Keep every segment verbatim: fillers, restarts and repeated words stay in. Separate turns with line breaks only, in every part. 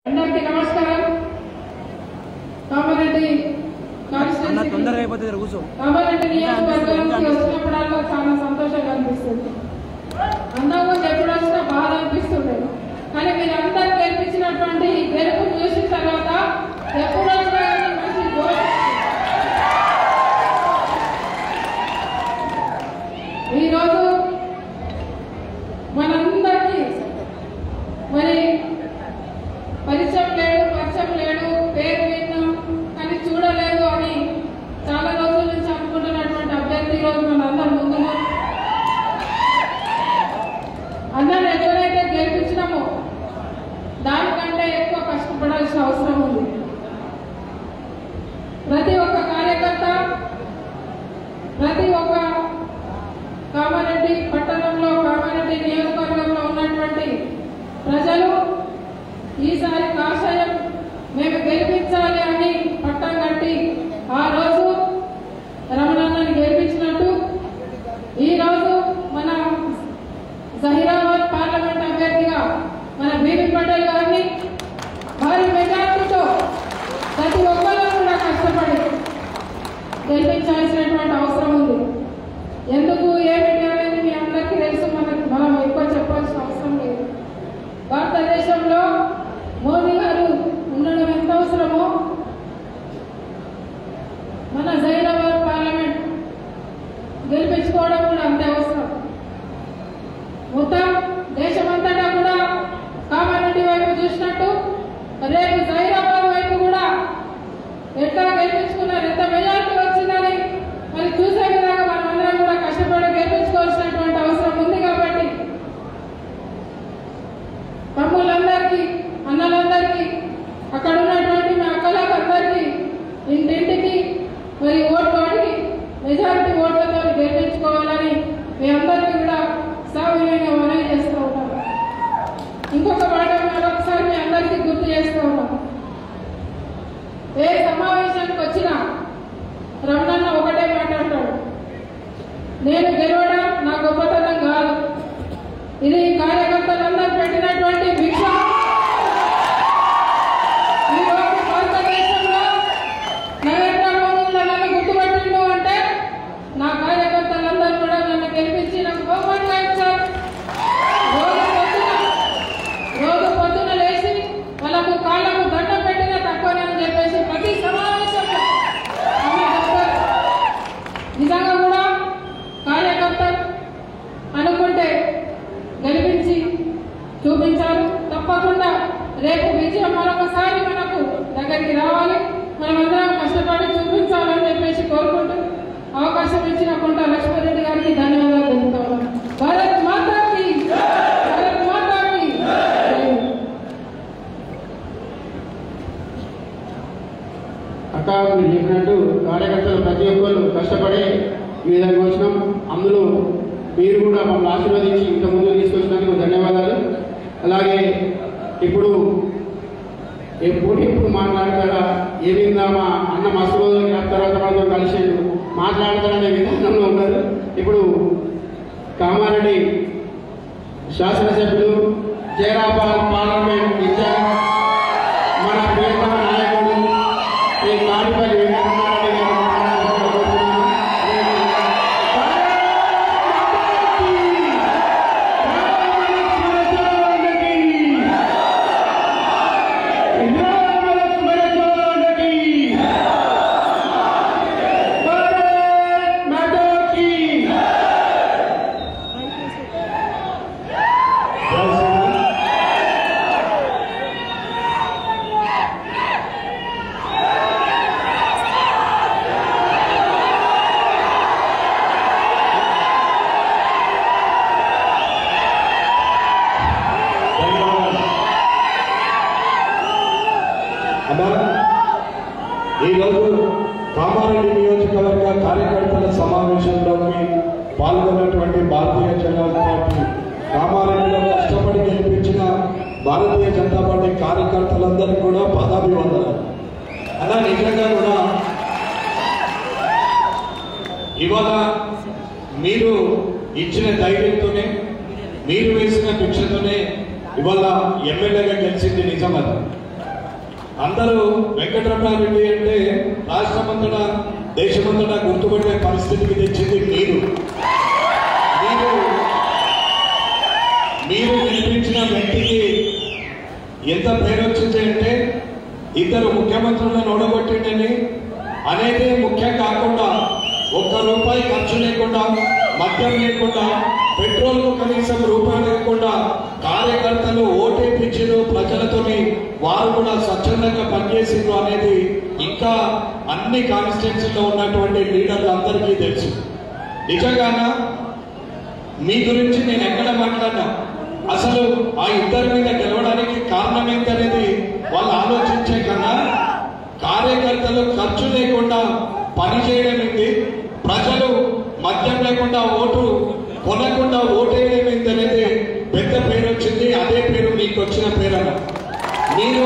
అందరికీ నమస్కారం. కామారెడ్డి కామారెడ్డి నియోజకవర్గానికి వచ్చినప్పుడల్లా చాలా సంతోషంగా అనిపిస్తుంది. అందంగా ఎప్పుడు వచ్చినా బాధ అనిపిస్తుంది. కానీ మీరు అందరూ గెలిపించినటువంటి గెలుపు చూసిన తర్వాత ఎప్పుడు వచ్చినా కానీ మంచి ఈరోజు మనందరికీ మరి పరిచయం లేడు పరిచయం లేడు పేరు విన్నాం కానీ చూడలేదు అని చాలా రోజుల నుంచి అనుకుంటున్నటువంటి అభ్యర్థి ఈరోజు మనందరం ముందుగా అందరూ ఎక్కడైతే గెలిపించినామో దానికంటే ఎక్కువ కష్టపడాల్సిన అవసరం ఉంది. ప్రతి ఒక్క కార్యకర్త ప్రతి ఒక్క కామారెడ్డి పట్టణంలో కామారెడ్డి నియోజకవర్గంలో ఉన్నటువంటి ప్రజలు ఈసారి కాషాయం మేము గెలిపించాలి అని పట్టం కట్టి ఆ రోజు రమణన్నని గెలిపించినట్టు ఈరోజు మన జహీరాబాద్ పార్లమెంట్ అభ్యర్థిగా మన బీబీ పటేల్ గారిని భారీ మెజార్టీతో ప్రతి ఒక్కరు కూడా కష్టపడి గెలిపించాల్సినటువంటి అవసరం ఉంది. ఎందుకు ఏమిటి అనేది మీ అందరికీ తెలుసు. మనకి మనం ఎక్కువ చెప్పాల్సిన అవసరం లేదు. భారతదేశంలో మోదీ గారు ఉండడం ఎంత అవసరమో మన జహీరాబాద్ పార్లమెంట్ గెలిపించుకోవడం కూడా అంతే అవసరం. మొత్తం దేశమంతటా కూడా కామారెడ్డి వైపు చూసినట్టు రేపు జహీరాబాద్ వైపు కూడా ఎట్లా గెలిపించుకున్నారు, ఎంత మెజార్టీ వచ్చిందని మరి చూసే విధంగా మనం అందరం కూడా కష్టపడి గెలిపించుకోవాల్సినటువంటి అవసరం ఉంది. కాబట్టి తమ్ముళ్ళందరికీ అన్నలందరికీ అక్కడ ఉన్నటువంటి మా అక్కలకు అందరికీ ఇంటింటికి మరి ఓట్లు అడిగి మెజారిటీ ఓట్లతో గెలిపించుకోవాలని మీ అందరికీ కూడా సవినయంగా మనవి చేస్తూ ఉంటాం. ఇంకొక మాట మరొకసారి మీ అందరికీ గుర్తు చేస్తూ ఉన్నాం. ఏ సమావేశానికి వచ్చినా రమణన్న ఒకటే మాట్లాడతాడు, నేను గెలవడం నా గొప్పతనం కాదు, ఇది కార్యకర్తలందరూ పెట్టినటువంటి భిక్ష. ఈరోజు భారతదేశంలో నరేంద్ర మోదీ నన్ను గుర్తుపట్టిండు అంటే నా కార్యకర్తలందరూ కూడా నన్ను గెలిపించి నాకు బహుమతిగా ఇచ్చారు. రోజు పొద్దున రోజు పొద్దున లేచి వాళ్ళకు కాళ్ళకు దండం పెట్టినా తక్కువనని చెప్పేసి ప్రతి సమావేశంలో నిజంగా కూడా కార్యకర్తలు అనుకుంటే గెలిపించి చూపించారు. తప్పకుండా రేపు విజయం మరొకసారి మనకు దగ్గరికి రావాలి. మనమందరం కష్టపడి చూపించాలని చెప్పేసి కోరుకుంటూ అవకాశం ఇచ్చిన కొండ లక్ష్మీరెడ్డి గారికి ధన్యవాదాలు తెలుపుతాను. భారత్ మాతాకి భారత్ మాతాకి
అక్క మీరు చెప్పినట్టు కార్యకర్తలు ప్రతి ఒక్కరు కష్టపడి ఈ విధంగా వచ్చినాం. అందులో మీరు కూడా మమ్మల్ని ఆశీర్వదించి ఇంత ముందు తీసుకొచ్చినందుకు ధన్యవాదాలు. అలాగే ఇప్పుడు ఎప్పుడు ఎప్పుడు మాట్లాడతారా ఏ విధంగా మా అన్న మస్తు తర్వాత మనతో కలిసి మాట్లాడతారనే విధానంలో ఉన్నారు. ఇప్పుడు కామారెడ్డి శాసనసభ్యులు జహీరాబాద్ పార్లమెంట్ ఇన్ఛార్జ్ మన ప్రియతమ నాయకుడు ఈ కాడిపల్లి వెంకటరమణారెడ్డి గారు
ఈరోజు కామారెడ్డి నియోజకవర్గ కార్యకర్తల సమావేశంలోకి పాల్గొన్నటువంటి భారతీయ జనతా పార్టీ కామారెడ్డిలో కష్టపడి గెలిపించిన భారతీయ జనతా పార్టీ కార్యకర్తలందరికీ కూడా పాదాభివందనాలు. అలా నిజంగా కూడా ఇవాళ మీరు ఇచ్చిన ధైర్యంతోనే మీరు వేసిన భిక్షతోనే ఇవాళ ఎమ్మెల్యేగా గెలిచింది నిజం. అది అందరూ వెంకటరమణారెడ్డి అంటే రాష్ట్రమంతటా దేశమంతటా గుర్తుపట్టే పరిస్థితికి తెచ్చింది మీరు మీరు మీరు వినిపించిన వ్యక్తికి ఎంత పేరు వచ్చింది అంటే ఇద్దరు ముఖ్యమంత్రులను ఓడగొట్టిండని అనేది ముఖ్యం కాకుండా ఒక్క రూపాయి ఖర్చు లేకుండా మద్యం లేకుండా పెట్రోల్ కు కనీసం రూపాయి లేకుండా కార్యకర్తలు ఓటేపించారు ప్రజలతోని వారు కూడా స్వచ్ఛందంగా పనిచేసిండ్రు అనేది ఇంకా అన్ని కాన్స్టిట్యున్సీలో ఉన్నటువంటి లీడర్లు అందరికీ తెలుసు. నిజంగానా మీ గురించి నేను ఎక్కడ మాట్లాడినా అసలు ఆ ఇద్దరి మీద గెలవడానికి కారణం ఏంటనేది వాళ్ళు ఆలోచించే కన్నా కార్యకర్తలు ఖర్చు లేకుండా పనిచేయడం ఏంటి, ప్రజలు మద్యం లేకుండా ఓటు కొనకుండా ఓటేయడం ఏంటి అనేది పెద్ద పేరు వచ్చింది. అదే పేరు మీకు వచ్చిన పేరన్న. మీరు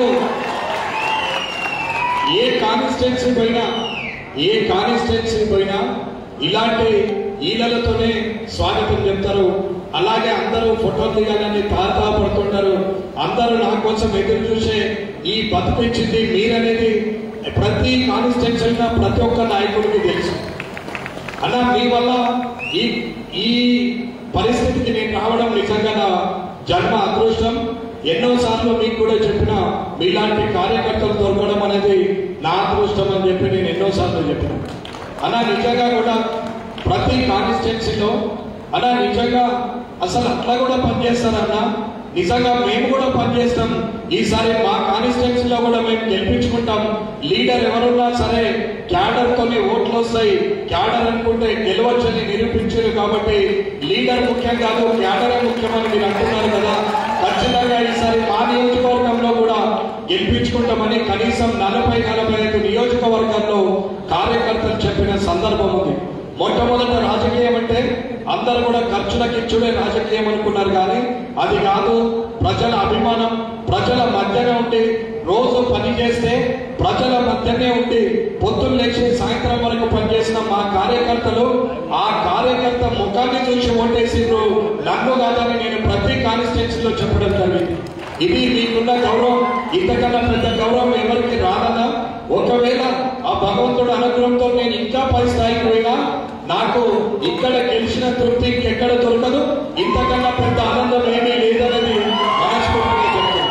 ఏ కాన్స్టిట్యున్సీ పోయినా ఏ కాన్స్టిట్యున్సీ పోయినా ఇలాంటి ఈలలతోనే స్వాగతం చెప్తారు. అలాగే అందరూ ఫోటోలు దిగాలని తాతా పడుతుంటారు. అందరూ నా కోసం ఎదురు చూసే ఈ బతికించింది మీరనేది ప్రతి కాన్స్టిట్యున్సీ ప్రతి ఒక్క నాయకుడికి తెలుసు. అలా మీ వల్ల ఈ ఈ పరిస్థితికి నేను రావడం నిజంగా నా జన్మ అదృష్టం. ఎన్నోసార్లు మీకు కూడా చెప్పిన మీలాంటి కార్యకర్తలు దొరకడం అనేది నా అదృష్టం అని చెప్పి నేను ఎన్నోసార్లు చెప్పిన. అలా నిజంగా కూడా ప్రతి కాన్స్టిట్యున్సీలో అలా నిజంగా అసలు అట్లా కూడా పనిచేస్తారన్నా నిజంగా మేము కూడా పనిచేస్తాం. ఈసారి మా కాన్స్టిట్యున్సీలో కూడా మేము గెలిపించుకుంటాం. లీడర్ ఎవరున్నా సరే క్యాడర్ తోనే ఓట్లు వస్తాయి. క్యాడర్ అనుకుంటే గెలవచ్చని నిరూపించారు కాబట్టి లీడర్ ముఖ్యం కాదు క్యాడరే ముఖ్యమని మీరు అంటున్నారు కదా. ఖచ్చితంగా ఈసారి మా నియోజకవర్గంలో కూడా గెలిపించుకుంటామని కనీసం నలభై నలభై ఐదు నియోజకవర్గాల్లో కార్యకర్తలు చెప్పిన సందర్భం ఉంది. మొట్టమొదట రాజకీయం అంటే అందరూ కూడా ఖర్చులకు ఇచ్చుడే రాజకీయం అనుకున్నారు, కానీ అది కాదు. ప్రజల అభిమానం ప్రజల మధ్యనే ఉండి రోజు పని చేస్తే ప్రజల మధ్యనే ఉండి పొద్దున్న లేచి సాయంత్రం వరకు పనిచేసిన మా కార్యకర్తలు ఆ కార్యకర్త ముఖాన్ని చూసి ఓటేసిండ్రు, నన్ను కాదని నేను ప్రతి కాన్స్టిట్యున్సీలో చెప్పడం జరిగింది. ఇది మీకున్న గౌరవం. ఇంతకన్నా పెద్ద గౌరవం ఎవరికి రాదన్నా. ఒకవేళ ఆ భగవంతుడు అనుగ్రహంతో నేను ఇంకా పై స్థాయికి పోయినా నాకు ఇక్కడ గెలిచిన తృప్తి ఇంకెక్కడ దొరకదు. ఇంతకన్నా పెద్ద ఆనందం ఏమీ లేదనేది మనస్ఫూర్తిగా చెప్తాను.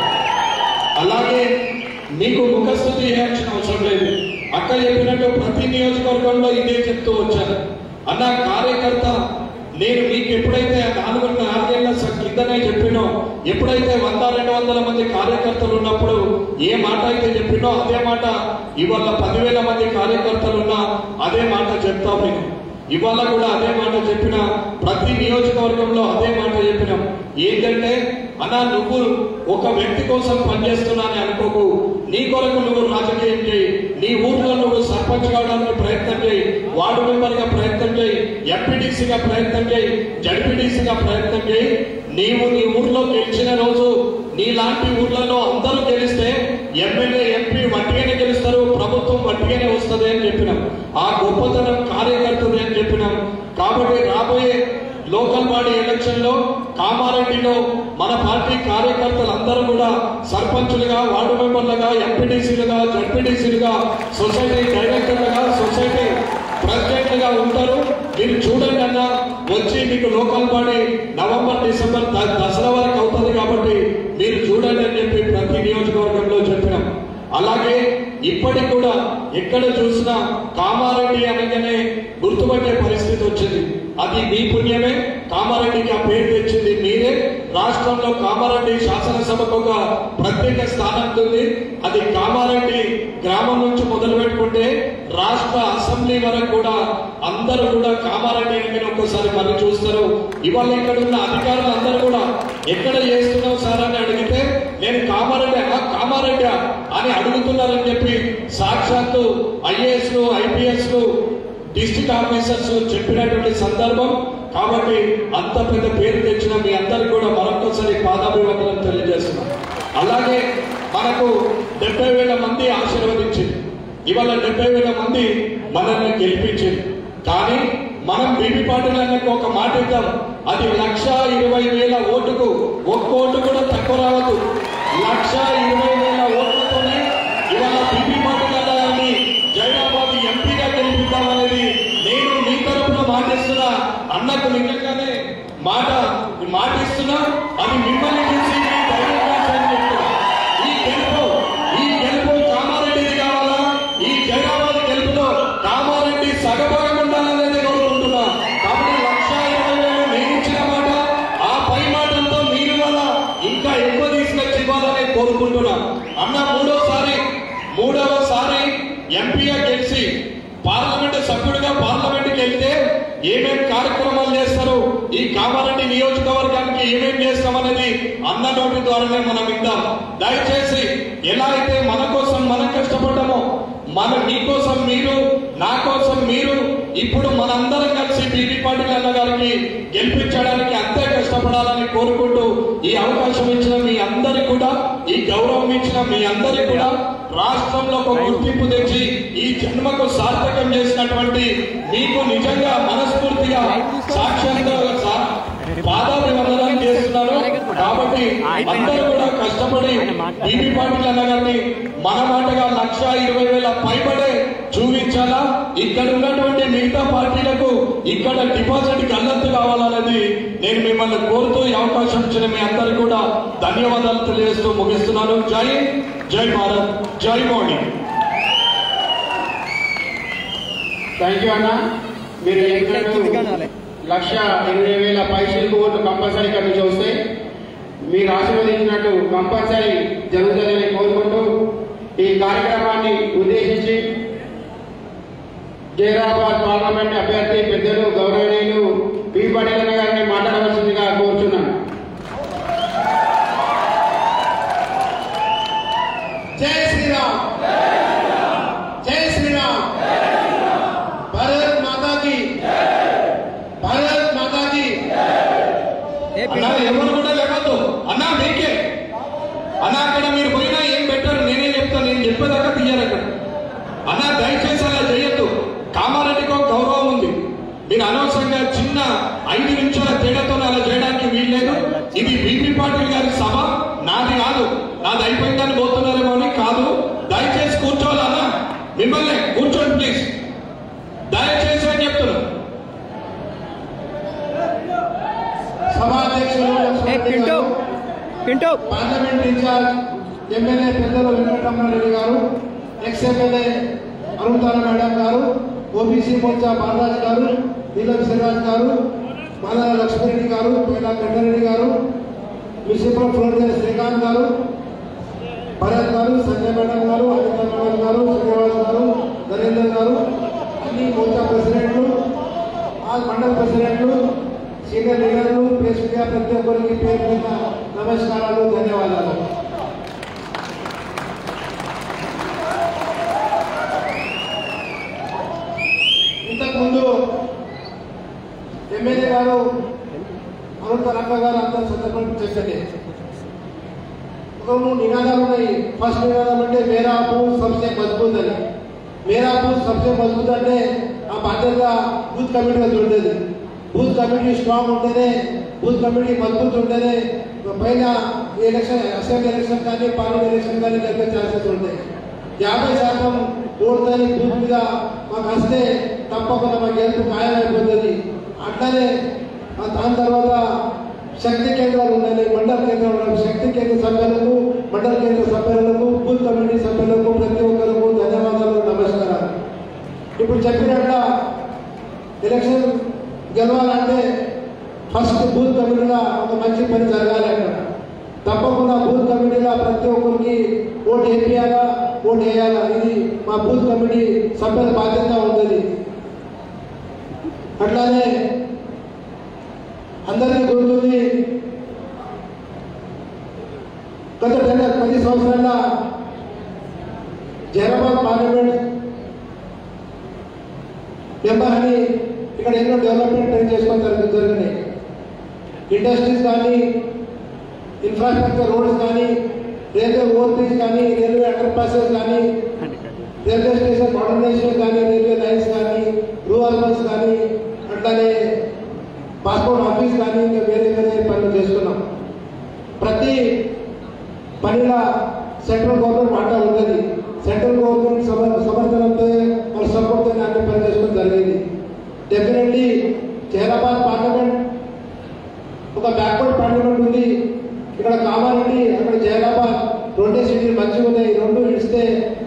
అలాగే మీకు ముఖస్థుతి చేయాల్సిన అవసరం లేదు. అక్క చెప్పినట్టు ప్రతి నియోజకవర్గంలో ఇదే చెప్తూ వచ్చాను. అన్న కార్యకర్త నేను మీకు ఎప్పుడైతే నాలుగు నాలుగేళ్ల కిందనే చెప్పినో, ఎప్పుడైతే వంద రెండు వందల మంది కార్యకర్తలు ఉన్నప్పుడు ఏ మాట అయితే చెప్పినో అదే మాట ఇవాళ పదివేల మంది కార్యకర్తలు ఉన్నా అదే మాట చెప్తాం. నేను ఇవాళ కూడా అదే మాట చెప్పిన, ప్రతి నియోజకవర్గంలో అదే మాట చెప్పినాం. ఏంటంటే అన్నా నువ్వు ఒక వ్యక్తి కోసం పనిచేస్తున్నానని అనుకోకు, నీ కొరకు నువ్వు రాజకీయం చేయి. నీ ఊర్లో నువ్వు సర్పంచ్ కావడానికి ప్రయత్నం చేయి, వార్డు మెంబర్ గా ప్రయత్నం చేయి, ఎంపీటీసీగా ప్రయత్నం చేయి, జడ్పీటీసీగా ప్రయత్నం చేయి. నీవు నీ ఊర్లో గెలిచిన రోజు నీలాంటి ఊర్లలో అందరూ గెలిస్తే ఎమ్మెల్యే ఎంపీ వట్టిగానే గెలుస్తారు, ప్రభుత్వం వట్టిగానే వస్తుంది అని చెప్పినాం. ఆ గొప్పతనం కార్యకర్తది అని చెప్పినాం. కాబట్టి రాబోయే లోకల్ బాడీ ఎలక్షన్ లో కామారెడ్డిలో మన పార్టీ కార్యకర్తలు అందరూ కూడా సర్పంచులుగా, వార్డు మెంబర్లుగా, ఎంపీటీసీలుగా, జడ్పీటీసీలుగా, సొసైటీ డైరెక్టర్లుగా, సొసైటీ ప్రెసిడెంట్లుగా ఉంటారు. మీరు చూడండి అన్న, వచ్చి మీకు local body November December Dasara వరకు అవుతుంది కాబట్టి మీరు చూడండి అని చెప్పి ప్రతి నియోజకవర్గంలో చెప్పినాం. అలాగే ఇప్పటికి కూడా ఎక్కడ చూసినా కామారెడ్డి అనగానే గుర్తుపట్టే పరిస్థితి వచ్చింది. అది మీ పుణ్యమే. కామారెడ్డికి ఆ పేరు తెచ్చింది మీరే. రాష్ట్రంలో కామారెడ్డి శాసనసభకు ఒక ప్రత్యేక స్థానం ఉంది. అది కామారెడ్డి గ్రామం నుంచి మొదలు పెట్టుకుంటే రాష్ట్ర అసెంబ్లీ వరకు కూడా అందరూ కూడా కామారెడ్డి అని ఒక్కసారి మళ్ళీ చూస్తారు. ఇవాళ ఇక్కడ ఉన్న అధికారులు అందరూ కూడా ఎక్కడ చేస్తున్నావు సార్ అని అడిగితే నేను కామారెడ్డి కామారెడ్డి అని అడుగుతున్నారని చెప్పి సాక్షాత్తు ఐఏఎస్ లు ఐపీఎస్ లు డిస్ట్రిక్ట్ ఆఫీసర్స్ చెప్పినటువంటి సందర్భం. కాబట్టి అంత పెద్ద పేరు తెచ్చిన మీ అందరికి కూడా మరొకసారి పాదాభివందనం తెలియజేస్తున్నాం. అలాగే మనకు డెబ్బై వేల మంది ఆశీర్వదించింది. ఇవాళ డెబ్బై వేల మంది మనల్ని గెలిపించింది. కానీ మనం బీబీ పాటిల్ అన్నకు ఒక మాట ఇద్దాం, అది లక్ష ఇరవై వేల ఓటుకు ఒక్క ఓటు కూడా తక్కువ రావద్దు. లక్ష ఇరవై వేల ఓట్లతోనే అన్నకు నిజంగానే మాట మాట ఇస్తున్నా, అది మిమ్మల్ని చూసి ఈ గెలుపు ఈ గెలుపు కామారెడ్డిది కావాలా, ఈ జైరాబాద్ గెలుపులో కామారెడ్డి సగభాగం ఉండాలనేది కోరుకుంటున్నా. కాబట్టి లక్ష ఇరవై వేలు నేను ఇచ్చిన మాట, ఆ పై మాటలతో మీరు వల్ల ఇంకా ఎక్కువ తీసుకొచ్చి ఇవ్వాలని కోరుకుంటున్నా. అన్న మూడోసారి మూడవసారి ఎంపీగా గెలిచి పార్లమెంట్ సభ్యుడిగా పార్లమెంట్కి వెళ్తే ఏమేమి కార్యక్రమాలు చేస్తారు, ఈ కామారెడ్డి నియోజకవర్గానికి ఏమేమి చేస్తామనేది అన్న నోటి ద్వారానే మనం విందాం. దయచేసి ఎలా అయితే మన కోసం మనం కష్టపడ్డామో, మన మీకోసం మీరు, నా కోసం మీరు, ఇప్పుడు మనందరం కలిసి బీబీ పాటిల్ అన్న గారికి గెలిపించడానికి అంతే కష్టపడాలని కోరుకుంటూ, ఈ అవకాశం ఇచ్చిన మీ అందరికి కూడా, ఈ గౌరవం ఇచ్చిన మీ అందరికి కూడా, రాష్ట్రంలో ఒక గుర్తింపు తెచ్చి ఈ జన్మకు సార్థకం చేసినటువంటి మీకు నిజంగా మనస్ఫూర్తిగా సాక్ష్యంగా పాదాభివందనం చేస్తున్నారు. కాబట్టి అందరూ కూడా కష్టపడి బీబీ పాటిల్ అన్న గారిని మన మాటగా లక్ష ఇరవై వేల పైబడే చూపించాలా. ఇక్కడ ఉన్నటువంటి మిగతా పార్టీలకు ఇక్కడ డిపాజిట్ గల్లత్తు కావాలనేది నేను మిమ్మల్ని కోరుతూ ఈ అవకాశం ఇచ్చిన మీ అందరికీ కూడా ధన్యవాదాలు తెలియజేస్తూ ముగిస్తున్నాను. జై జై భారత్, జై మోడీ.
థ్యాంక్ యూ అన్న. మీరు లక్ష ఇరవై వేల పైసలకు ఓట్లు కంపల్సరీ ఇక్కడ నుంచి వస్తే మీరు ఆశీర్వదించినట్టు కంపల్సరీ జరుగుతుందని కోరుకుంటూ ఈ కార్యక్రమాన్ని ఉద్దేశించి జైరాబాద్ పార్లమెంట్ అభ్యర్థి పెద్దలు గౌరవనీయులు బీ పాటిల్ అన్న గారిని మాట్లాడవలసిందిగా కోరుచున్నాను.
జై శ్రీరామ్, జై శ్రీరామ్, భారత్ మాతాకి, భారత్ మాతాకి.
అన్నా ఎవరు కూడా లేవద్దు అన్నా, మీకే అన్నా. అక్కడ మీరు పోయినా ఏం పెట్టారు నేనే చెప్తాను, నేను చెప్పేదాకా తీయాలి అక్కడ. అన్నా దయచేసి అలా చేయొద్దు. కామారెడ్డికి ఒక గౌరవం ఉంది. మీరు అనవసరంగా చిన్న ఐదు నిమిషాల తేడాతో అలా చేయడానికి వీల్లేదు. ఇది బీబీ పాటిల్ గారి సభ, నాది కాదు. నాది అయిపోయిందని పోతున్నారేమో అని కాదు. దయచేసి కూర్చోవాలన్నా, మిమ్మల్ని కూర్చోండి ప్లీజ్, దయచేసి అని చెప్తున్నా.
సభాధ్యక్షులు పార్లమెంట్ ఇన్ఛార్జ్ ఎమ్మెల్యే పెద్దలు వెంకటరమణారెడ్డి గారు, ఎక్స్ ఎమ్మెల్యే అరుణాల మేడం గారు, ఓబీసీ మోర్చా బాలరాజు గారు, నీలం శ్రీరాజ్ గారు, మాదాల లక్ష్మీరెడ్డి గారు, పేట వెంకటరెడ్డి గారు, మున్సిపల్ ఫ్లోర్ శ్రీకాంత్ గారు, భరత్ గారు, సంజయ్ మేడం గారు, అనిత మేడం గారు, శ్రీనివాస్ గారు, నరేందర్ గారు, అన్ని మోర్చా ప్రెసిడెంట్లు, ఆ మండల ప్రెసిడెంట్లు, సీనియర్ లీడర్లు, ప్రెస్ మీడియా ప్రతి ఒక్కరికి పేరు మీద నమస్కారాలు, ధన్యవాదాలు. ఇంతకుముందు ఎమ్మెల్యే గారు అరుణ్ గారు అందరూ సందర్భంగా చెప్పండి. ఒక మూడు నినాదాలు ఉన్నాయి. ఫస్ట్ నినాదం అంటే మేరా బూత్ సబ్సే మజబూత్ అని. మేరా బూత్ సబ్సే మజబూత్ అంటే ఆ బాధ్యత బూత్ కమిటీ ఉండేది. బూత్ కమిటీ స్ట్రాంగ్ ఉంటేనే, బూత్ కమిటీ మజబూత్ ఉంటేనే పైన ఎలక్షన్, అసెంబ్లీ ఎలక్షన్ కానీ పార్లమెంట్ ఎలక్షన్ కానీ జరిగే ఛాన్సెస్ ఉంటాయి. యాభై శాతం ఓటుని బూత్ మీద మాకు వస్తే తప్పకుండా మాకు గెలుపు ఖాయమైపోతుంది. అట్లనే దాని తర్వాత శక్తి కేంద్రాలు ఉన్నాయి. మండల కేంద్రాలు, శక్తి కేంద్ర సభ్యులకు, మండల కేంద్ర సభ్యులకు, బూత్ కమిటీ సభ్యులకు ప్రతి ఒక్కరికి ధన్యవాదాలు, నమస్కారాలు. ఇప్పుడు చెప్పినట్ల ఎలక్షన్ గెలవాలంటే ఫస్ట్ బూత్ కమిటీగా ఒక మంచి పని జరగాలి. అక్కడ తప్పకుండా బూత్ కమిటీగా ప్రతి ఒక్కరికి ఓటు వేయాలా, ఓటు వేయాలా. ఇది మా బూత్ కమిటీ సభ్యుల బాధ్యత ఉంటుంది. అట్లానే అందరికీ గుర్తుంది, గత పది సంవత్సరాల జైరాబాద్ పార్లమెంట్ మెంబర్ అని ఇక్కడ ఎన్నో డెవలప్మెంట్ ట్రైన్ చేసుకోవడం జరుగుతుంది జరిగినాయి. ఇండస్ట్రీస్ కానీ, ఇన్ఫ్రాస్ట్రక్చర్ రోడ్స్ కానీ, రైల్వే ఓవర్ బ్రిడ్జ్ కానీ, రైల్వే అండర్ పాసెస్ కానీ, రైల్వే స్టేషన్ మోడర్నైజేషన్ కానీ, రైల్వే లైన్స్ కానీ, రూరల్ బస్ కానీ, అట్లానే పాస్పోర్ట్ ఆఫీస్ కానీ, ఇంకా వేరే వేరే పనులు చేస్తున్నాం. ప్రతి పనిలో సెంట్రల్ గవర్నమెంట్ వాటా ఉంటుంది. సెంట్రల్ గవర్నమెంట్ సమర్థనంతో వాళ్ళ సపోర్ట్తో అన్ని పని చేసుకోవడం జరిగింది. డెఫినెట్లీ జైరాబాద్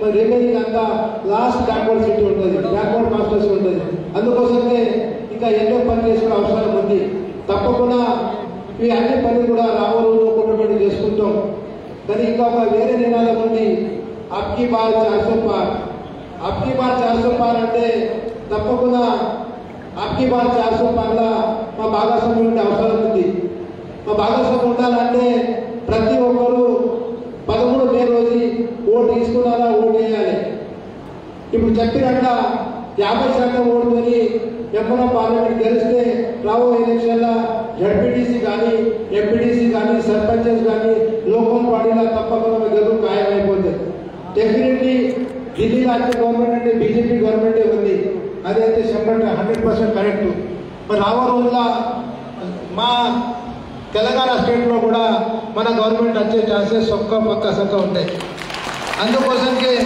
రిమైనింగ్ అంతా లాస్ట్ బ్యాక్వర్డ్ సిటీ ఉంటుంది, బ్యాక్వర్డ్ కాన్స్టిట్యూన్సీ ఉంటుంది. అందుకోసమే ఇంకా ఎన్నో పని చేసుకునే అవసరం ఉంది. తప్పకుండా ఈ అన్ని పనులు కూడా రాబోయే రోజుల్లో ఒకటి చేసుకుంటాం. కానీ ఇంకా ఒక వేరే నినాదం ఉంది, అబ్కి బార్ చార్సో పార్. అబ్కి బార్ చార్సో పార్ అంటే తప్పకుండా అబ్కి బార్ చార్సో పార్లా మా భాగస్వామ్యం ఉండే అవసరం ఉంది. మా భాగస్వామ్యం ఉండాలంటే ప్రతి ఒక్కరూ పదమూడు మే రోజు ఓటు తీసుకున్నారా, ఓటు వేయాలి. ఇప్పుడు చెప్పినట్ల యాభై శాతం ఓటుతోని ఎంపీ పార్లమెంట్ గెలిస్తే రాబోయే ఎలక్షన్ల జడ్పీటీసీ కానీ ఎంపీటీసీ కానీ సర్పంచెస్ కానీ లోకల్ బాడీలో తప్పకుండా గెలుపు ఖాయమైపోతుంది. డెఫినెట్లీ ఢిల్లీలో వచ్చే గవర్నమెంట్ అంటే బీజేపీ గవర్నమెంటే ఉంది, అదైతే సెపరేట్ హండ్రెడ్ పర్సెంట్ కరెక్ట్. మరి రాబో రోజుల్లో మా తెలంగాణ స్టేట్లో కూడా మన గవర్నమెంట్ వచ్చే ఛాన్సెస్ ఒక్క పక్క సక్క ఉంటాయి. అందుకోసంకే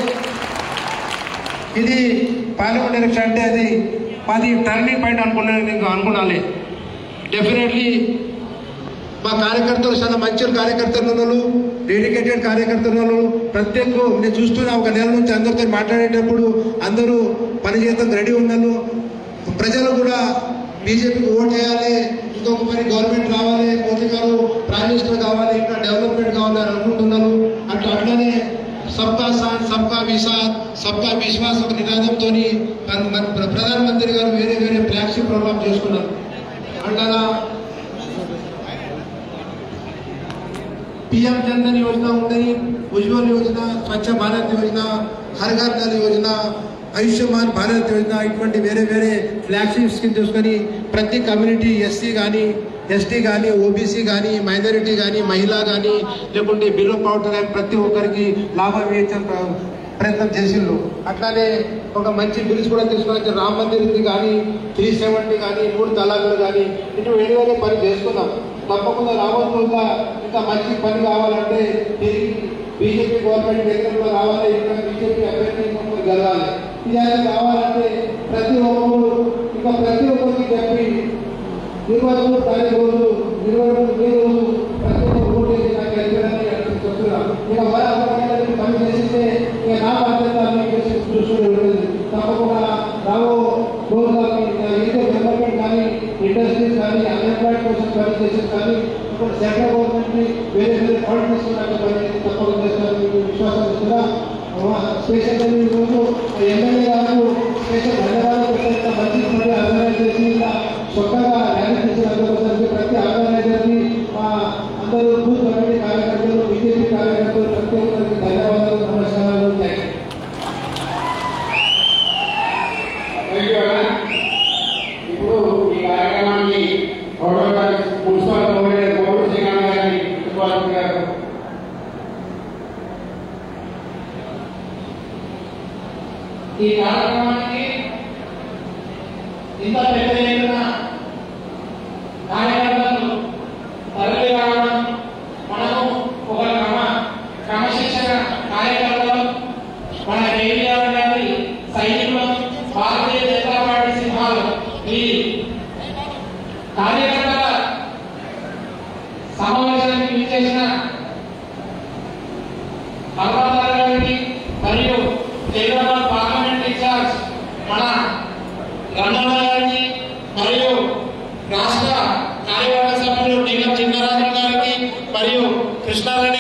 ఇది పార్లమెంట్ ఎలక్షన్ అంటే అది మాది టర్నింగ్ పాయింట్ అనుకునే అనుకున్నాలి. డెఫినెట్లీ మా కార్యకర్తలు చాలా మంచి కార్యకర్తలు ఉన్నారు, డెడికేటెడ్ కార్యకర్తలు ఉన్నారు. ప్రత్యేక నేను చూస్తున్నా ఒక నెల నుంచి అందరితో మాట్లాడేటప్పుడు అందరూ పనిచేయడం రెడీ ఉన్నారు. ప్రజలు కూడా బీజేపీకి ఓట్ చేయాలి, ఇంకొక పని గవర్నమెంట్ రావాలి, మోదీ గారు ప్రైమ్ మినిస్టర్ కావాలి, ఇంకా డెవలప్మెంట్ కావాలి అని అనుకుంటున్నారు. అట్లా అట్లనే సబ్కా సాత్ సబ్కా విశ్వాస్ సబ్కా విశ్వాస్ ఒక నినాదంతో ప్రధానమంత్రి గారు వేరే వేరే ఫ్లాగ్షిప్ ప్రోగ్రామ్ చేసుకున్నారు. అట్లా पीएम जनधन योजना ఉన్నాయి, ఉజ్వల్ యోజన, స్వచ్ఛ భారత్ యోజన, హర్ ఘర్ నల్ యోజన, ఆయుష్మాన్ భారత్ యోజన, ఇటువంటి వేరే వేరే ఫ్లాగ్షిప్ స్కీమ్ తీసుకొని ప్రతి కమ్యూనిటీ ఎస్సీ కానీ ఎస్టీ కానీ ఓబీసీ కానీ మైనారిటీ కానీ మహిళ కానీ లేకుంటే బిలో పవర్టీ కానీ ప్రతి ఒక్కరికి లాభం ఇచ్చే ప్రయత్నం చేసిండ్రు. అట్లానే ఒక మంచి బిల్స్ కూడా తీసుకొని రామ్ మందిర్కి కానీ త్రీ సెవెంటీ కానీ మూడు తలాకులు కానీ ఇటు వేరే వేరే పని చేస్తున్నాం. తప్పకుండా రాబోతున్నా ఇంకా మంచి పని కావాలంటే తిరిగి బీజేపీ గవర్నమెంట్ కేంద్రంలో రావాలి, ఇంకా బీజేపీ అభ్యర్థి గెలవాలి. ఇది కావాలంటే ప్రతి ఒక్కరు ఇంకా ప్రతి ఒక్కరికి చెప్పి ఇరవై మూడు తారీఖు రోజు ఇరవై మూడు మే రోజు ప్రతి ఒక్కరు ఓటు వేసి నాకు గెలిపారని చెప్తున్నారు. ఇక మరి అభిప్రాయానికి పని చేస్తే ఇక నా బాధ్యత చూసుకుని ఉంటుంది. తప్పకుండా రాబో రోజులకి ఏదో డెవలప్మెంట్ కానీ ఇండస్ట్రీస్ కానీ అన్ఎంప్లాయిడ్ కోసం పని చేసేది కానీ ఇప్పుడు సెంట్రల్ గవర్నమెంట్ వేరే వేరే ఫండ్ తీసుకున్నాక పని చేసి తప్పకుండా చేస్తారని విశ్వాసం ఇస్తున్నా. స్పెషల్ రోజు ఎమ్మెల్యే గారు స్పెషల్ ధన్యవాదాలు పెట్టిన మంచి పని ఆర్గనైజ్ చేసి చక్కగా ర్యాలీ చేసినందుకు ప్రతి ఆర్గనైజర్కి అందరూ బూత్ కమిటీ కార్యకర్తలు బీజేపీ కార్యకర్తలు ప్రతి ఒక్కరికి ధన్యవాదాలు, నమస్కారాలు.
ఇప్పుడు ఈ కార్యక్రమాన్ని మున్సిపల్ గవర్నమెంట్ శ్రీకాంత్ గారిని గారు
ఈ కార్యక్రమానికి ఇంత పెద్ద ఎత్తున కార్యకర్తలు తరలి రావడం, మనము ఒక క్రమ క్రమశిక్షణ కార్యకర్తలు, మన కేటీఆర్ గారి సైనికులు, భారతీయ జనతా పార్టీ సింహాలు ఈ కార్యకర్తల సమావేశానికి విచ్చేసిన హర్వాదార్ గారికి మరియు హైదరాబాద్ పార్లమెంట్ ఇన్ఛార్జ్ మన రమణ గారికి మరియు రాష్ట్ర కార్యవర్గ సభ్యులు నీలం చిన్నరాజు గారికి మరియు కృష్ణారెడ్డి